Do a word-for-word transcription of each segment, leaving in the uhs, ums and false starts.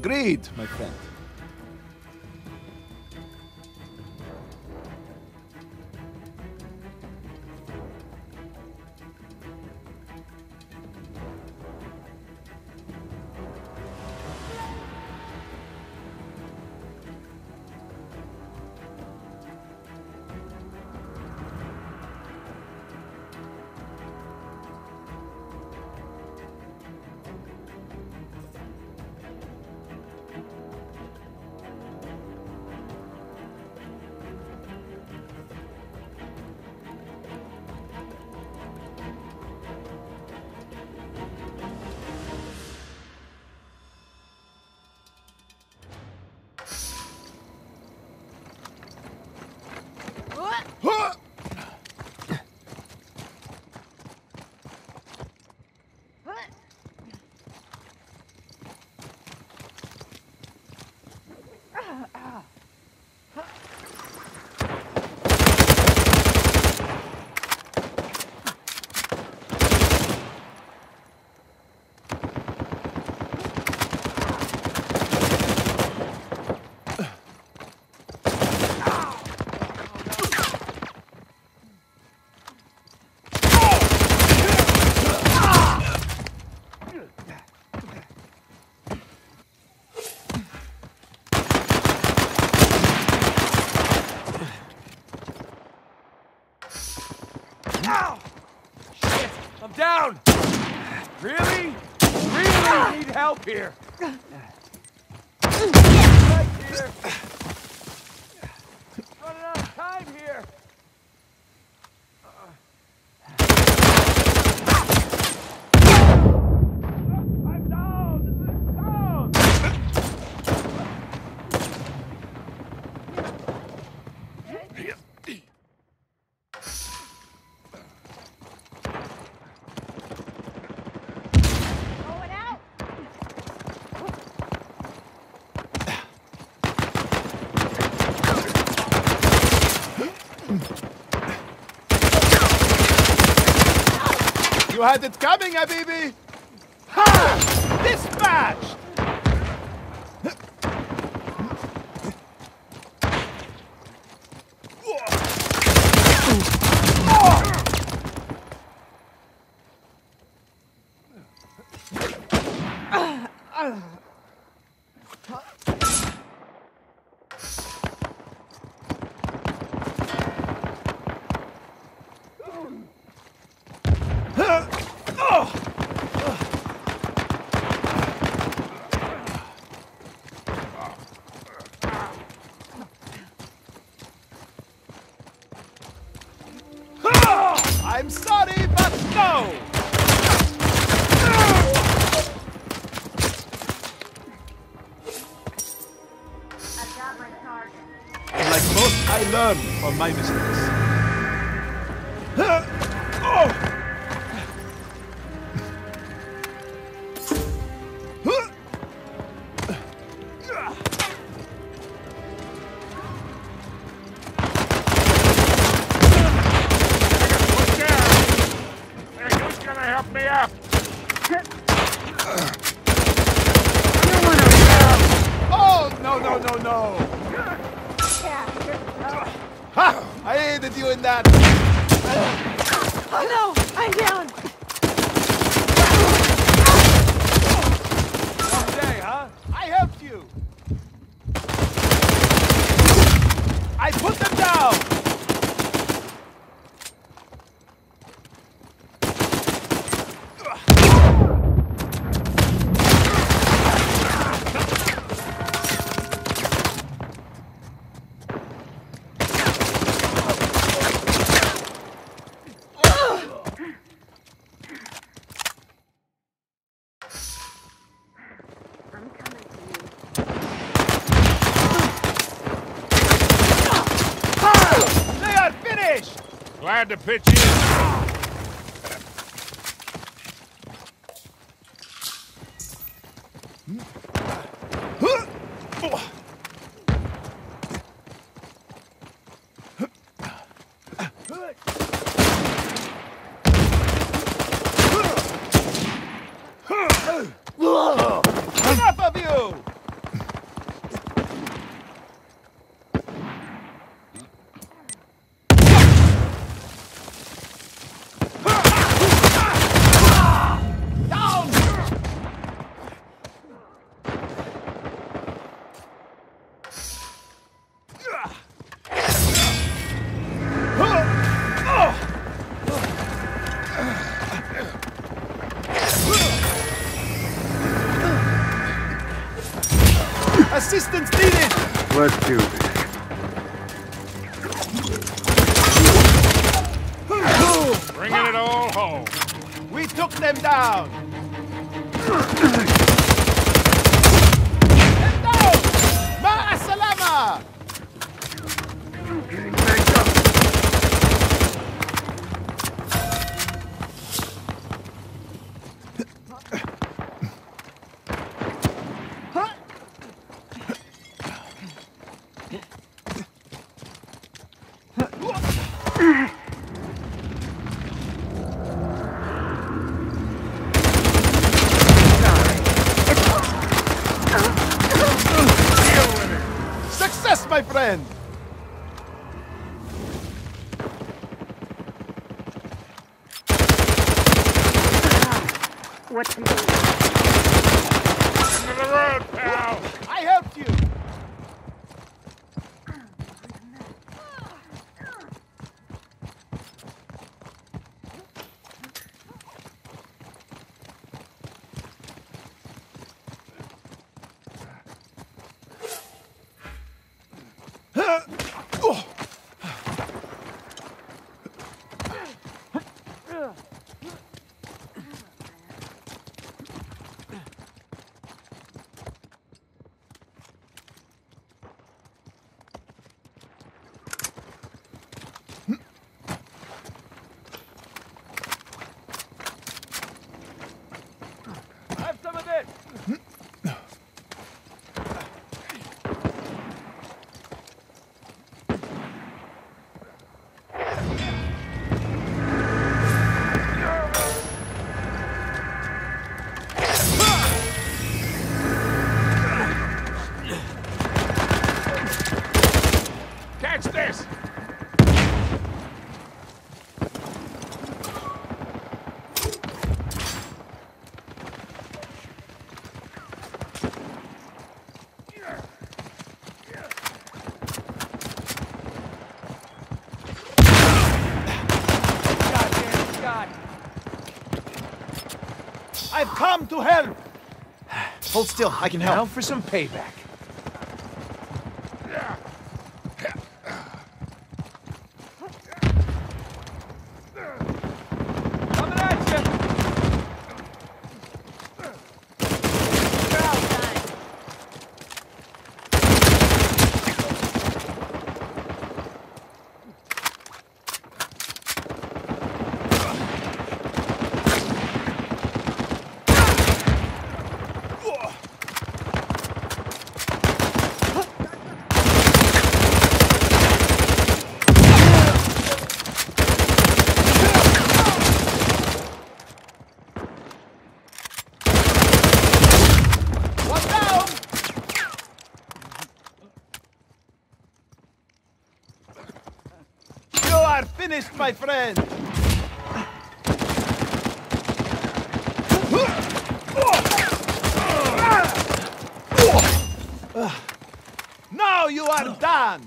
Agreed, my friend. Ow! Shit! I'm down! Really? Really need help here! Right here! Running out of time here! I'm down! I'm down! You had it coming, Habibi! Ha! Dispatched! I'm sorry, but no! Like most, I learn from my mistakes. Oh! Help me up! Oh, no, no, no, no! Ha! I aided you in that! Oh no! I'm down! Someday, huh? I helped you! I put them down! Glad to pitch in. Enough of you! Assistance needed! Let's do this. Bringing it all home. We took them down! Ma'a salama! Getting back up. Success, my friend! What's Into the road, pal. I helped you! Have some of this. Catch this! Goddamn Scott! I've come to help! Hold still, I can help. Now for some payback. Coming at you! One down! You are finished, my friend! Now you are done!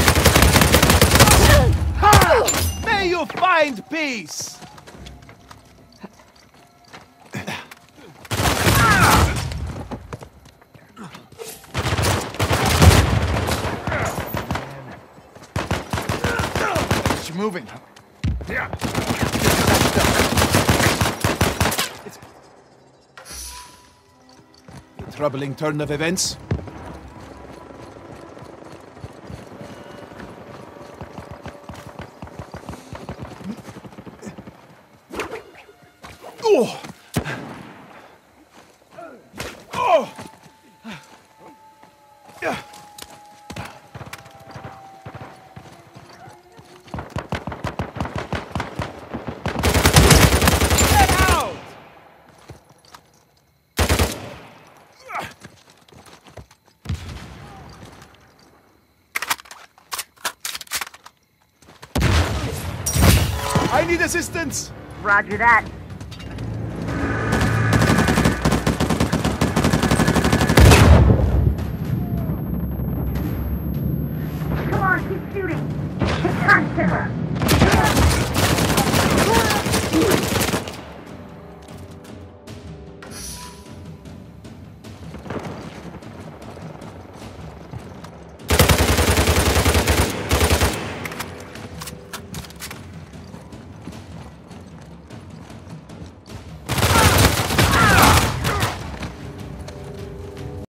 May you find peace! You're moving. Yeah. A troubling turn of events. Oh! Oh! Yeah. Get out! I need assistance! Roger that.